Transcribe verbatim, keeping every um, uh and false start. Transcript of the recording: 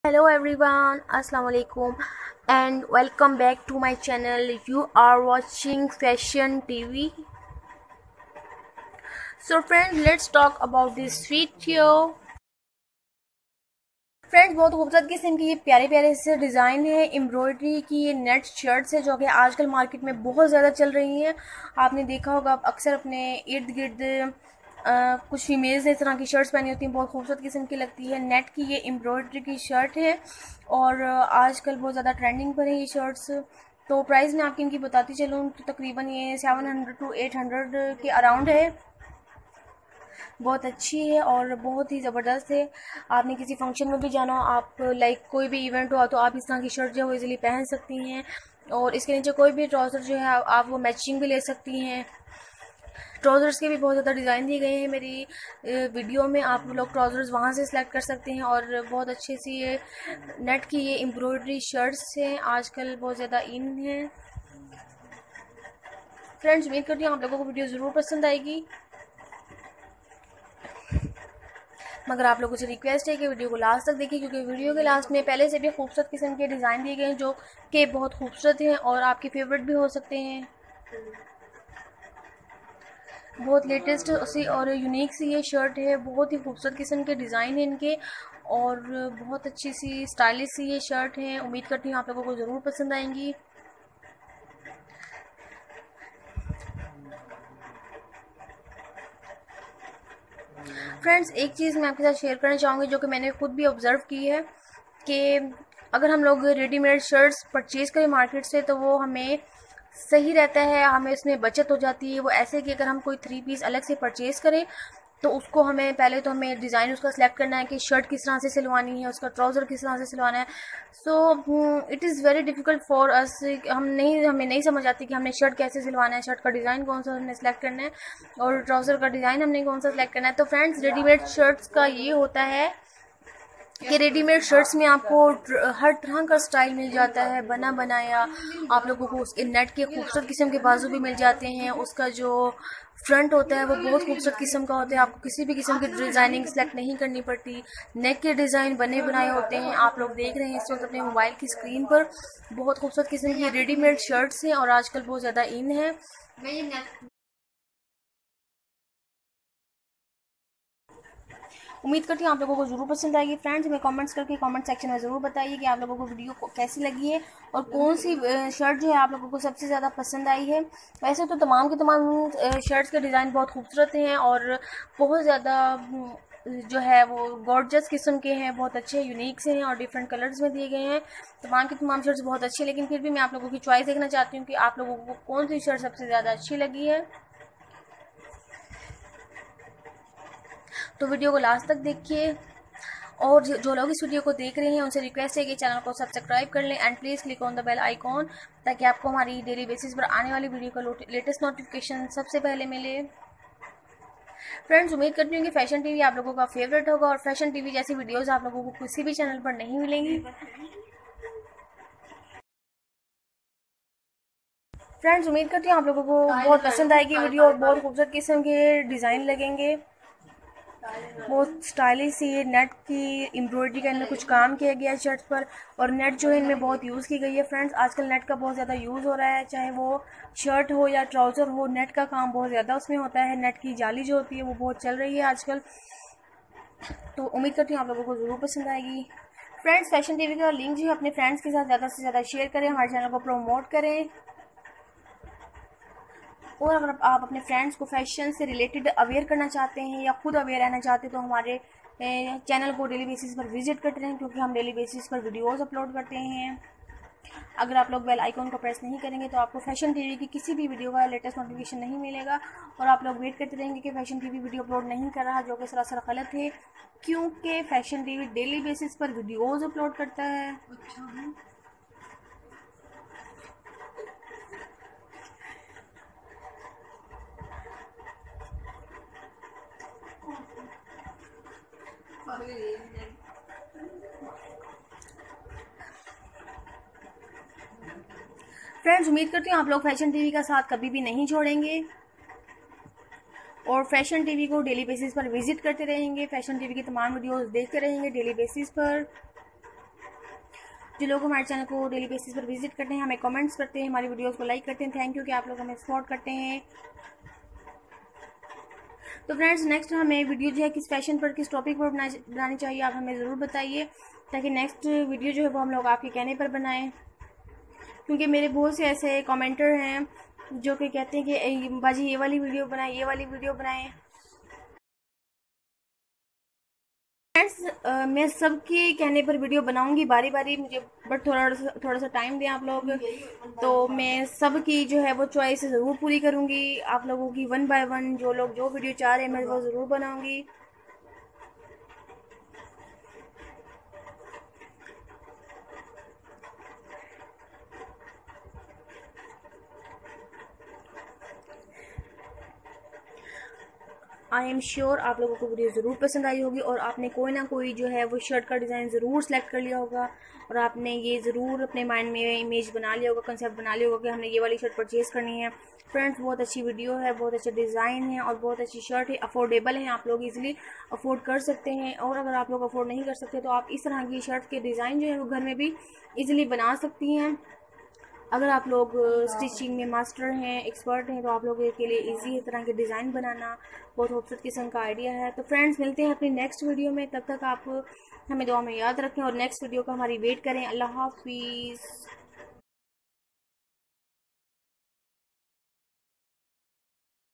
Hello everyone, assalamu alaikum and welcome back to my channel. You are watching Fashion T V. So friends, let's talk about this video. Friends, बहुत खूबसूरत किस्म की ये प्यारे प्यारे से डिज़ाइन है एम्ब्रॉयडरी की। ये नेट शर्ट्स है जो कि आजकल मार्केट में बहुत ज़्यादा चल रही हैं। आपने देखा होगा अक्सर अपने इर्द गिर्द कुछ फीमेल्स ने इस तरह की शर्ट्स पहनी होती हैं, बहुत खूबसूरत किस्म की लगती है। नेट की ये एम्ब्रॉयडरी की शर्ट है और आजकल बहुत ज़्यादा ट्रेंडिंग पर है ये शर्ट्स। तो प्राइस मैं आपकी इनकी बताती चलूँ तो तकरीबन ये seven hundred to eight hundred के अराउंड है। बहुत अच्छी है और बहुत ही ज़बरदस्त है। आपने किसी फंक्शन में भी जाना हो, आप लाइक कोई भी इवेंट हुआ तो आप इस तरह की शर्ट जो है वो इजीली पहन सकती हैं। और इसके नीचे कोई भी ट्राउज़र जो है आप वो मैचिंग भी ले सकती हैं। ट्राउज़र्स के भी बहुत ज़्यादा डिज़ाइन दिए गए हैं मेरी वीडियो में, आप लोग ट्राउज़र्स वहाँ से सिलेक्ट कर सकते हैं। और बहुत अच्छी सी ये नेट की ये एम्ब्रॉयडरी शर्ट्स हैं, आजकल बहुत ज़्यादा इन है। फ्रेंड्स, उम्मीद करती हूँ आप लोगों को वीडियो ज़रूर पसंद आएगी, मगर आप लोगों से रिक्वेस्ट है कि वीडियो को लास्ट तक देखिए, क्योंकि वीडियो के लास्ट में पहले से भी खूबसूरत किस्म के डिज़ाइन दिए गए हैं जो कि बहुत खूबसूरत हैं और आपके फेवरेट भी हो सकते हैं। बहुत लेटेस्ट सी और यूनिक सी ये शर्ट है, बहुत ही खूबसूरत किस्म के डिज़ाइन है इनके और बहुत अच्छी सी स्टाइलिश सी ये शर्ट है। उम्मीद करती हूँ आप लोगों को ज़रूर पसंद आएंगी। फ्रेंड्स, एक चीज़ मैं आपके साथ शेयर करना चाहूँगी जो कि मैंने खुद भी ऑब्ज़र्व की है कि अगर हम लोग रेडीमेड शर्ट्स परचेज़ करें मार्केट से तो वो हमें सही रहता है, हमें उसमें बचत हो जाती है। वो ऐसे कि अगर हम कोई थ्री पीस अलग से परचेज़ करें तो उसको हमें पहले तो हमें डिज़ाइन उसका सिलेक्ट करना है कि शर्ट किस तरह से सिलवानी है, उसका ट्राउज़र किस तरह से सिलवाना है। So it is very difficult for us. हम नहीं हमें नहीं समझ आती कि हमने शर्ट कैसे सिलवाना है, शर्ट का डिज़ाइन कौन सा हमने सेलेक्ट करना है और ट्राउज़र का डिज़ाइन हमने कौन सा सिलेक्ट करना है। तो फ्रेंड्स, रेडीमेड शर्ट्स का ये होता है कि रेडीमेड शर्ट्स में आपको हर तरह का स्टाइल मिल जाता है, बना बनाया। आप लोगों को उसके नेट के खूबसूरत किस्म के बाजू भी मिल जाते हैं, उसका जो फ्रंट होता है वो बहुत खूबसूरत किस्म का होता है, आपको किसी भी किस्म की डिज़ाइनिंग सेलेक्ट नहीं करनी पड़ती। नेक के डिज़ाइन बने बनाए होते हैं। आप लोग देख रहे हैं इस वक्त अपने मोबाइल की स्क्रीन पर बहुत खूबसूरत किस्म की रेडीमेड शर्ट्स हैं और आजकल बहुत ज़्यादा इन है। उम्मीद करती हूँ आप लोगों को ज़रूर पसंद आएगी। फ्रेंड्स, हमें कमेंट्स करके कमेंट सेक्शन में ज़रूर बताइए कि आप लोगों को वीडियो को कैसी लगी है और कौन सी शर्ट जो है आप लोगों को सबसे ज़्यादा पसंद आई है। वैसे तो तमाम के तमाम शर्ट्स के डिज़ाइन बहुत खूबसूरत हैं और बहुत ज़्यादा जो है वो गॉर्जियस किस्म के हैं, बहुत अच्छे यूनिक से हैं और डिफरेंट कलर्स में दिए गए हैं। तमाम की तमाम शर्ट्स बहुत अच्छी है, लेकिन फिर भी मैं आप लोगों की चॉइस देखना चाहती हूँ कि आप लोगों को कौन सी शर्ट सबसे ज़्यादा अच्छी लगी है। तो वीडियो को लास्ट तक देखिए और जो लोग इस वीडियो को देख रहे हैं उनसे रिक्वेस्ट है कि चैनल को सब्सक्राइब कर लें and please click on the bell icon, ताकि आपको हमारी डेली बेसिस पर आने वाली वीडियो का लेटेस्ट नोटिफिकेशन सबसे पहले मिले। फ्रेंड्स, उम्मीद करती हूँ कि फैशन टीवी आप लोगों का फेवरेट होगा और फैशन टीवी जैसी वीडियोस आप लोगों को किसी भी चैनल पर नहीं मिलेंगी। फ्रेंड्स, उम्मीद करती हूँ आप लोगों को बहुत पसंद आएगी वीडियो और बहुत खूबसूरत किस्म के डिज़ाइन लगेंगे। बहुत स्टाइलिश सी नेट की एम्ब्रॉयडरी का इनमें कुछ काम किया गया है शर्ट पर और नेट जो है इनमें बहुत यूज़ की गई है। फ्रेंड्स, आजकल नेट का बहुत ज़्यादा यूज़ हो रहा है, चाहे वो शर्ट हो या ट्राउज़र हो, नेट का काम बहुत ज़्यादा उसमें होता है। नेट की जाली जो होती है वो बहुत चल रही है आजकल। तो उम्मीद करती हूँ आप लोगों को ज़रूर पसंद आएगी। फ्रेंड्स, फैशन टीवी का लिंक जो है अपने फ्रेंड्स के साथ ज़्यादा से ज़्यादा शेयर करें, हमारे चैनल को प्रमोट करें और अगर आप अपने फ्रेंड्स को फैशन से रिलेटेड अवेयर करना चाहते हैं या खुद अवेयर रहना चाहते हैं तो हमारे चैनल को डेली बेसिस पर विजिट करते रहें, क्योंकि हम डेली बेसिस पर वीडियोस अपलोड करते हैं। अगर आप लोग बेल आइकॉन को प्रेस नहीं करेंगे तो आपको फैशन टीवी की किसी भी वीडियो का लेटेस्ट नोटिफिकेशन नहीं मिलेगा और आप लोग वेट करते रहेंगे कि फैशन टीवी वीडियो अपलोड नहीं कर रहा, जो कि सरासर गलत है, क्योंकि फैशन टीवी डेली बेसिस पर वीडियोज़ अपलोड करता है। फ्रेंड्स, उम्मीद करती हूँ आप लोग फैशन टीवी का साथ कभी भी नहीं छोड़ेंगे और फैशन टीवी को डेली बेसिस पर विजिट करते रहेंगे, फैशन टीवी की तमाम वीडियोस देखते रहेंगे डेली बेसिस पर। जो लोग हमारे चैनल को डेली बेसिस पर विजिट करते हैं, हमें कमेंट्स करते हैं, हमारी वीडियोस को लाइक करते हैं, थैंक यू कि आप लोग हमें सपोर्ट करते हैं। तो फ्रेंड्स नेक्स्ट हमें वीडियो जो है किस फैशन पर, किस टॉपिक पर बनानी चाहिए, आप हमें ज़रूर बताइए, ताकि नेक्स्ट वीडियो जो है वो हम लोग आपके कहने पर बनाएं। क्योंकि मेरे बहुत से ऐसे कमेंटर हैं जो कि कहते हैं कि बाजी ये वाली वीडियो बनाएं, ये वाली वीडियो बनाएं। फ्रेंड्स मैं सबके कहने पर वीडियो बनाऊंगी बारी बारी, मुझे बट थोड़ा सा थोड़ा सा टाइम दें आप लोग, तो मैं सबकी जो है वो चॉइस ज़रूर पूरी करूंगी। आप लोगों की वन बाय वन जो लोग जो वीडियो चाह रहे हैं मैं वो ज़रूर बनाऊंगी। आई एम श्योर आप लोगों को वीडियो ज़रूर पसंद आई होगी और आपने कोई ना कोई जो है वो शर्ट का डिज़ाइन ज़रूर सेलेक्ट कर लिया होगा और आपने ये ज़रूर अपने माइंड में इमेज बना लिया होगा, कंसेप्ट बना लिया होगा कि हमने ये वाली शर्ट परचेज़ करनी है। फ्रेंड्स बहुत अच्छी वीडियो है, बहुत अच्छा डिज़ाइन है और बहुत अच्छी शर्ट है, अफोर्डेबल है, आप लोग इजीली अफोर्ड कर सकते हैं। और अगर आप लोग अफोर्ड नहीं कर सकते तो आप इस तरह की शर्ट के डिज़ाइन जो है वो घर में भी ईजिली बना सकती हैं। अगर आप लोग स्टिचिंग में मास्टर हैं, एक्सपर्ट हैं, तो आप लोगों के लिए इजी है तरह के डिज़ाइन बनाना, बहुत खूबसूरत किस्म का आइडिया है। तो फ्रेंड्स मिलते हैं अपनी नेक्स्ट वीडियो में, तब तक आप हमें दुआ में याद रखें और नेक्स्ट वीडियो का हमारी वेट करें। अल्लाह हाफिज़।